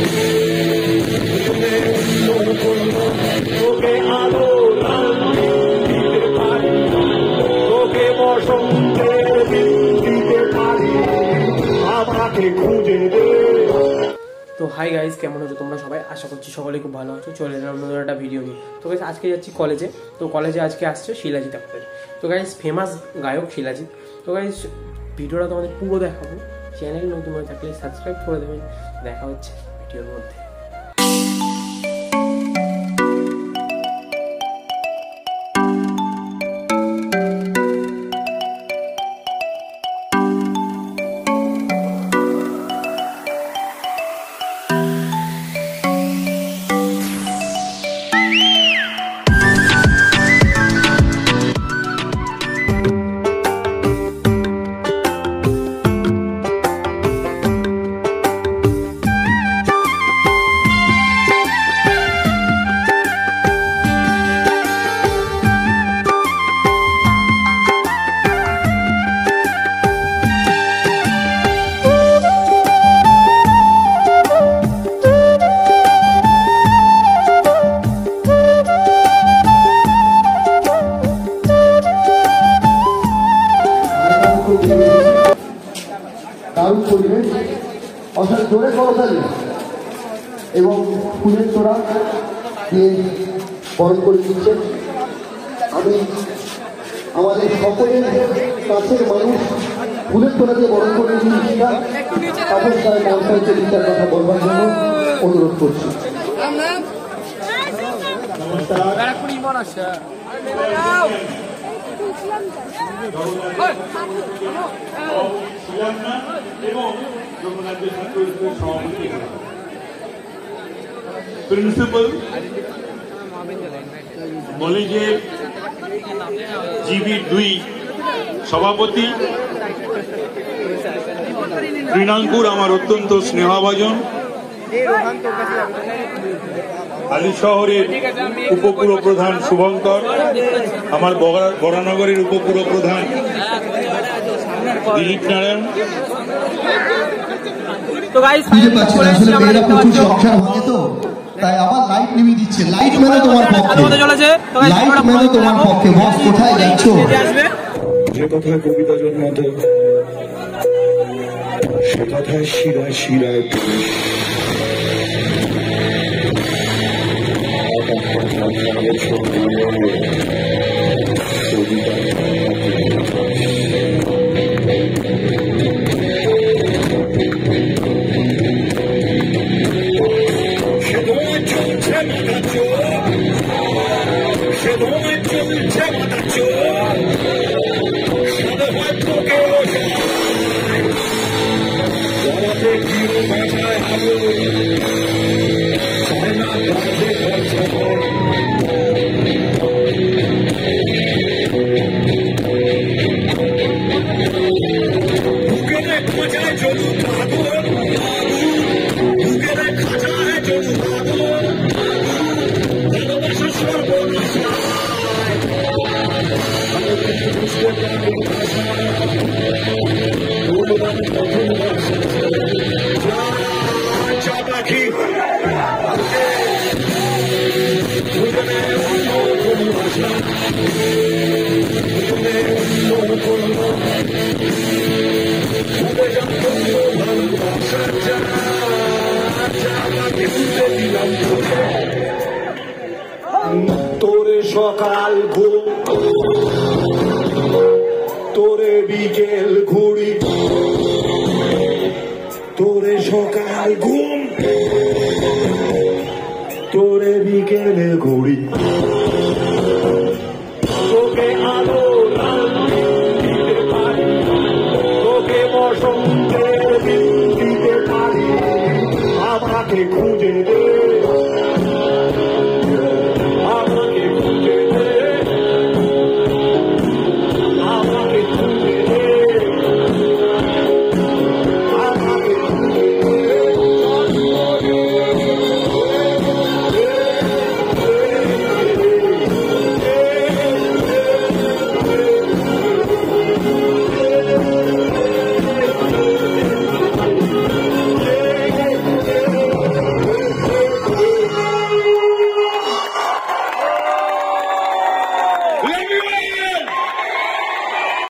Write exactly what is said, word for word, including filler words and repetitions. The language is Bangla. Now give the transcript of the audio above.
তোকে আলো দিতে পারি, তোকে বসন্তের দিতে পারি, আমাকে খুঁজে দে। তো হাই গাইজ, কেমন আছো তোমরা সবাই? আশা করছি সকলে খুব ভালো আছো। চলে এলাম নতুন একটা ভিডিও নিয়ে। তো গাইজ আজকে যাচ্ছি কলেজে। তো কলেজে আজকে আসছে শিলাজিৎ আপনাদের। তো গাইজ ফেমাস গায়ক শিলাজিৎ। তো গাইজ ভিডিওটা তোমাদের পুরো দেখাবো। চ্যানেল নতুন হয়ে থাকলে সাবস্ক্রাইব করে দেবেন। দেখা হচ্ছে ভিডিওর মধ্যে। দারুণ পরিবেশ, অর্থাৎ জোরে করতালি এবং ফুলের তোড়া দিয়ে বরণ করে দিচ্ছেন। আমি আমাদের সকলের কাছের মানুষ ফুলের তোড়া দিয়ে বরণ করে দিচ্ছি না, তারপর তার নামসাইতে দিকটার কথা বলবার জন্য অনুরোধ করছি। প্রিন্সিপাল কলেজের জিবি দুই সভাপতি তৃণাঙ্কুর আমার অত্যন্ত স্নেহভাজন, আলী শহরের উপপুর প্রধান শুভঙ্কর, আমার বরানগরের উপপুর প্রধান দিলীপ নারায়ণ। তো গাইস তাই আবার লাইট নিভিয়ে দিচ্ছে। লাইট মানে তোমার পক্ষে, লাইট মানে তোমার পক্ষে। বস কোথায় যাচ্ছ? যে কথায় কবিতা জন্মাত সে কথায় শিরায় শিরায় তোরে সকাল ঘুম, তোরে বিকেল ঘুড়ি, তোরে সকাল ঘুম, তোরে বিকেলে ঘুড়ি, তোকে আলো দিতে পারি, তোকে বসন্তের দিতে পারি, আমাকে খুঁজে দে।